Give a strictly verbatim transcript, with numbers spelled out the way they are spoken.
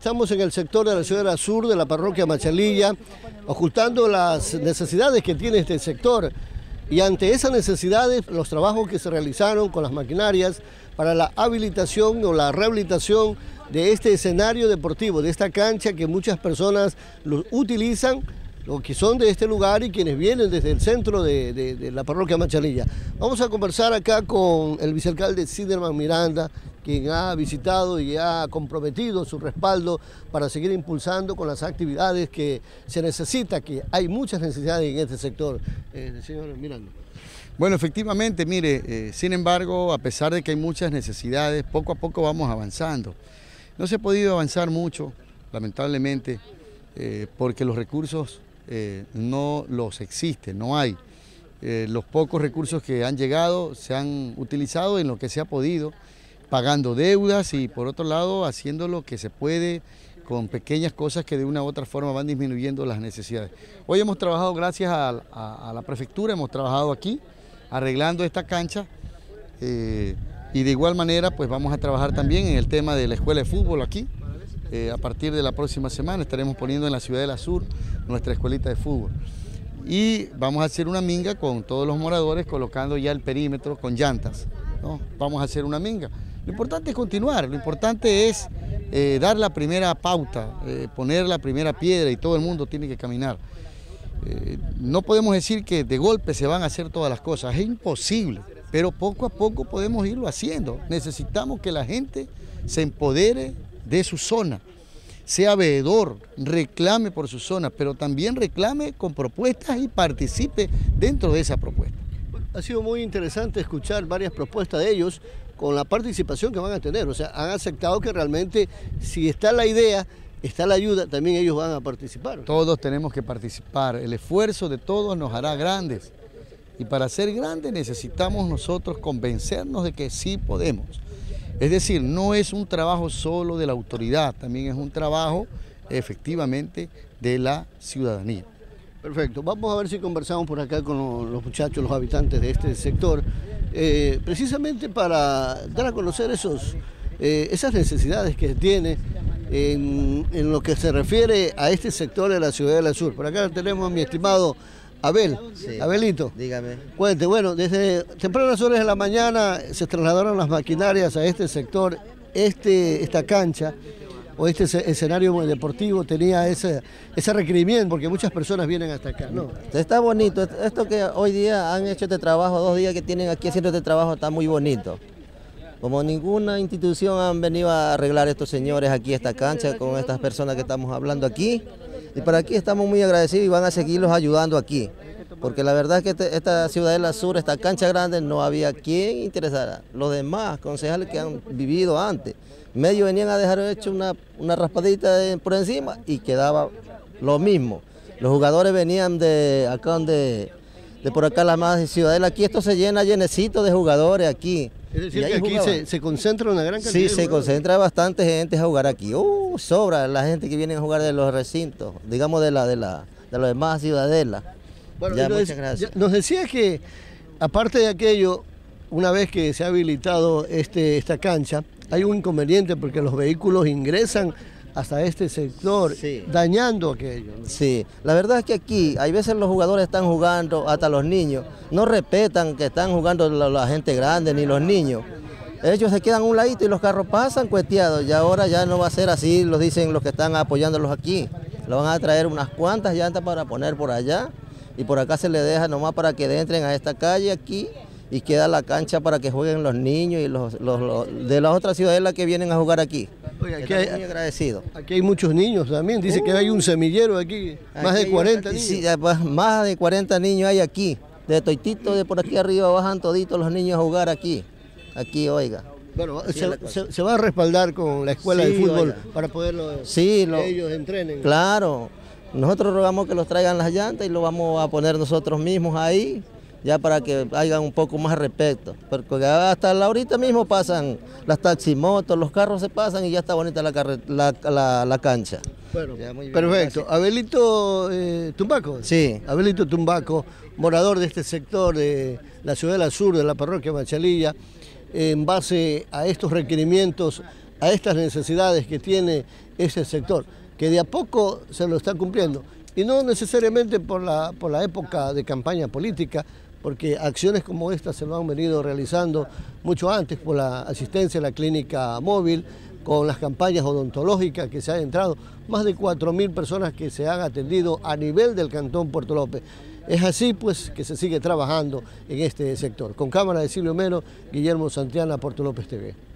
estamos en el sector de la ciudad sur de la parroquia Machalilla, ocultando las necesidades que tiene este sector. Y ante esas necesidades, los trabajos que se realizaron con las maquinarias para la habilitación o la rehabilitación de este escenario deportivo, de esta cancha que muchas personas lo utilizan, los que son de este lugar y quienes vienen desde el centro de, de, de la parroquia Machalilla. Vamos a conversar acá con el vicealcalde Siderman Miranda, quien ha visitado y ha comprometido su respaldo para seguir impulsando con las actividades que se necesita, que hay muchas necesidades en este sector. Eh, señor Miranda. Bueno, efectivamente, mire, eh, sin embargo, a pesar de que hay muchas necesidades, poco a poco vamos avanzando. No se ha podido avanzar mucho, lamentablemente, eh, porque los recursos eh, no los existen, no hay. Eh, los pocos recursos que han llegado se han utilizado en lo que se ha podido, pagando deudas y por otro lado haciendo lo que se puede con pequeñas cosas que de una u otra forma van disminuyendo las necesidades. Hoy hemos trabajado gracias a, a, a la prefectura, hemos trabajado aquí arreglando esta cancha eh, y de igual manera pues vamos a trabajar también en el tema de la escuela de fútbol aquí. Eh, a partir de la próxima semana estaremos poniendo en la Ciudadela Sur nuestra escuelita de fútbol. Y vamos a hacer una minga con todos los moradores colocando ya el perímetro con llantas, ¿no? Vamos a hacer una minga. Lo importante es continuar, lo importante es eh, dar la primera pauta, eh, poner la primera piedra y todo el mundo tiene que caminar. Eh, no podemos decir que de golpe se van a hacer todas las cosas, es imposible, pero poco a poco podemos irlo haciendo. Necesitamos que la gente se empodere de su zona, sea veedor, reclame por su zona, pero también reclame con propuestas y participe dentro de esa propuesta. Ha sido muy interesante escuchar varias propuestas de ellos con la participación que van a tener. O sea, han aceptado que realmente si está la idea, está la ayuda, también ellos van a participar. Todos tenemos que participar, el esfuerzo de todos nos hará grandes. Y para ser grandes necesitamos nosotros convencernos de que sí podemos. Es decir, no es un trabajo solo de la autoridad, también es un trabajo efectivamente de la ciudadanía. Perfecto, vamos a ver si conversamos por acá con los muchachos, los habitantes de este sector, eh, precisamente para dar a conocer esos, eh, esas necesidades que tiene en, en lo que se refiere a este sector de la Ciudadela Sur. Por acá tenemos a mi estimado Abel. Sí. Abelito. Dígame. Cuente, bueno, desde tempranas horas de la mañana se trasladaron las maquinarias a este sector, este, esta cancha o este escenario deportivo tenía ese, ese requerimiento, porque muchas personas vienen hasta acá, ¿no? Está bonito, esto que hoy día han hecho este trabajo, dos días que tienen aquí haciendo este trabajo, está muy bonito. Como ninguna institución han venido a arreglar estos señores aquí esta cancha con estas personas que estamos hablando aquí. Y para aquí estamos muy agradecidos y van a seguirlos ayudando aquí. Porque la verdad es que este, esta Ciudadela Sur, esta cancha grande, no había quien interesara. Los demás concejales que han vivido antes, medio venían a dejar hecho una, una raspadita de, por encima y quedaba lo mismo. Los jugadores venían de acá donde, de por acá la más Ciudadela, aquí esto se llena llenecito de jugadores aquí. Es decir, que aquí se, se concentra una gran cantidad Sí, de se concentra bastante gente a jugar aquí. Uh, sobra la gente que viene a jugar de los recintos, digamos de la de la de los demás Ciudadelas. Bueno, ya, nos, muchas gracias. Nos decía que, aparte de aquello, una vez que se ha habilitado este, esta cancha, hay un inconveniente porque los vehículos ingresan hasta este sector, sí, dañando aquello, ¿no? Sí, la verdad es que aquí, hay veces los jugadores están jugando, hasta los niños, no respetan que están jugando la, la gente grande ni los niños. Ellos se quedan a un ladito y los carros pasan cuesteados, y ahora ya no va a ser así, lo dicen los que están apoyándolos aquí. Lo van a traer unas cuantas llantas para poner por allá, y por acá se les deja nomás para que entren a esta calle aquí, y queda la cancha para que jueguen los niños y los, los, los de las otras ciudadelas que vienen a jugar aquí. Oye, aquí, hay, muy agradecido. Aquí hay muchos niños también, dice uh, que hay un semillero aquí, más aquí de cuarenta niños. Sí, más de cuarenta niños hay aquí, de Toitito, de por aquí arriba bajan toditos los niños a jugar aquí, aquí, oiga. Bueno, se, se, se va a respaldar con la escuela sí, de fútbol, oiga, para poderlo, sí, lo, que ellos entrenen. Claro, nosotros rogamos que los traigan las llantas y lo vamos a poner nosotros mismos ahí, ya para que haya un poco más respeto, porque hasta la ahorita mismo pasan las taximotos, los carros se pasan y ya está bonita la, la, la, la cancha. Bueno, bien, perfecto. Gracias. Abelito eh, Tumbaco. Sí. Abelito Tumbaco, morador de este sector de la Ciudadela Sur, de la parroquia Machalilla, en base a estos requerimientos a estas necesidades que tiene ese sector, que de a poco se lo está cumpliendo, y no necesariamente por la, por la época de campaña política, porque acciones como esta se lo han venido realizando mucho antes, por la asistencia a la clínica móvil, con las campañas odontológicas que se han entrado, más de cuatro mil personas que se han atendido a nivel del Cantón Puerto López. Es así pues que se sigue trabajando en este sector. Con cámara de Silvio Mero, Guillermo Santillana, Puerto López T V.